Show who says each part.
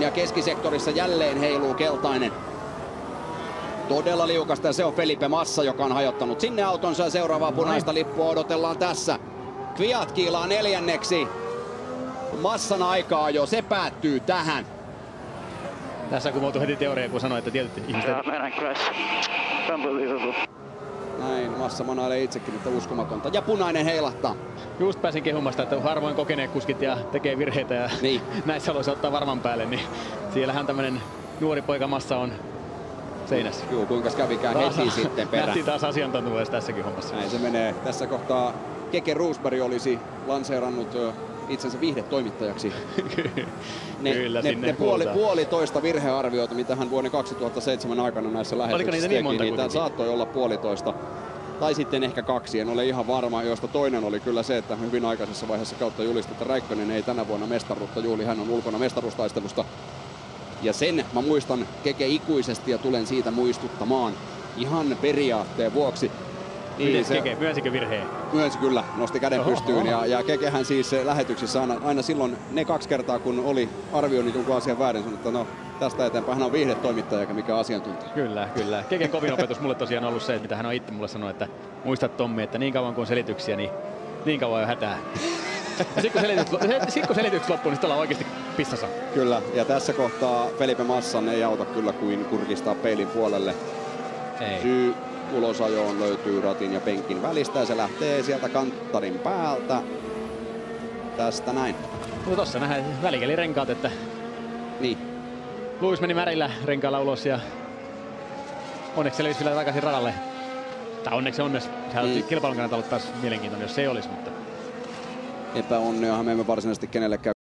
Speaker 1: ja keskisektorissa jälleen heiluu keltainen. Todella liukasta, ja se on Felipe Massa, joka on hajottanut sinne autonsa, ja seuraavaa punaista lippua odotellaan tässä. Kviat kiilaa neljänneksi. Massan aikaa jo, se päättyy tähän.
Speaker 2: Tässä kumoutui heti teoria, kun sanoi, että tietyt ihmiset...
Speaker 1: Näin, Massa manailee itsekin, että uskomatonta. Ja punainen heilahtaa.
Speaker 2: Just pääsin kehumasta, että harvoin kokeneet kuskit ja tekee virheitä ja
Speaker 1: niin.
Speaker 2: Näissä aloissa ottaa varman päälle, niin siellähän tämmönen nuori poika Massa on seinässä.
Speaker 1: Joo, kuinka kävikään heti sitten perään.
Speaker 2: Nähtiin taas asiantuntijuus tässäkin hommassa.
Speaker 1: Näin se menee. Tässä kohtaa Keke Roosberg olisi lanseerannut itsensä viihdetoimittajaksi.
Speaker 2: Kyllä,
Speaker 1: ne puolitoista virhearvioita, mitä hän vuoden 2007 aikana näissä lähetyksissä teki, niin saattoi olla puolitoista. Tai sitten ehkä 2, en ole ihan varma, josta toinen oli kyllä se, että hyvin aikaisessa vaiheessa kautta julisti, että Räikkönen ei tänä vuonna mestaruutta juuli, hän on ulkona mestaruustaistelusta. Ja sen mä muistan Keke ikuisesti ja tulen siitä muistuttamaan ihan periaatteen vuoksi.
Speaker 2: Niin Keke, myönsikö virheen?
Speaker 1: Myönsi kyllä, nosti käden pystyyn ja Kekehän siis lähetyksissä aina silloin ne 2 kertaa kun oli arvioinut jonkun asian väärin, sanoi, että no tästä eteenpäin hän on viihdetoimittaja eikä mikään asiantuntija.
Speaker 2: Kyllä, kyllä. Keken kovin opetus mulle tosiaan on ollut se, mitä hän on itse mulle sanonut, että muistat Tommi, että niin kauan kuin on selityksiä, niin kauan jo hätää. Ja sitten kun selitykset loppuu, niin sitten ollaan oikeasti pissassa.
Speaker 1: Kyllä, ja tässä kohtaa Felipe Massan ei auta kyllä kuin kurkistaa peilin puolelle.
Speaker 2: Ei.
Speaker 1: Syy ulosajoon löytyy ratin ja penkin välistä ja se lähtee sieltä kanttarin päältä. Tästä näin.
Speaker 2: Mutta tossa nähdään välikelirenkaat, että
Speaker 1: niin.
Speaker 2: Lewis meni märillä renkaalla ulos ja onneksi selvisi vielä takaisin radalle. Tai onneksi. Sehän kilpailun kannalta ollut taas mielenkiintoinen, jos se ei olisi, mutta...
Speaker 1: Epäonneahan me emme varsinaisesti kenellekään